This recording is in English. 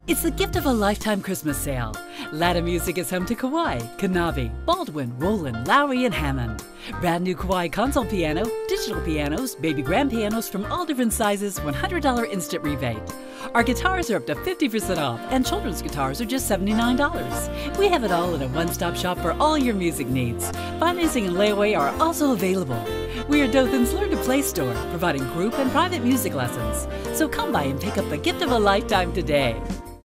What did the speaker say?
It's the gift of a lifetime Christmas sale. Latta Music is home to Kawai, Kanavi, Baldwin, Roland, Lowry, and Hammond. Brand new Kawai console piano, digital pianos, baby grand pianos from all different sizes, $100 instant rebate. Our guitars are up to 50% off, and children's guitars are just $79. We have it all in a one-stop shop for all your music needs. Financing and layaway are also available. We are Dothan's Learn to Play store, providing group and private music lessons. So come by and pick up the gift of a lifetime today.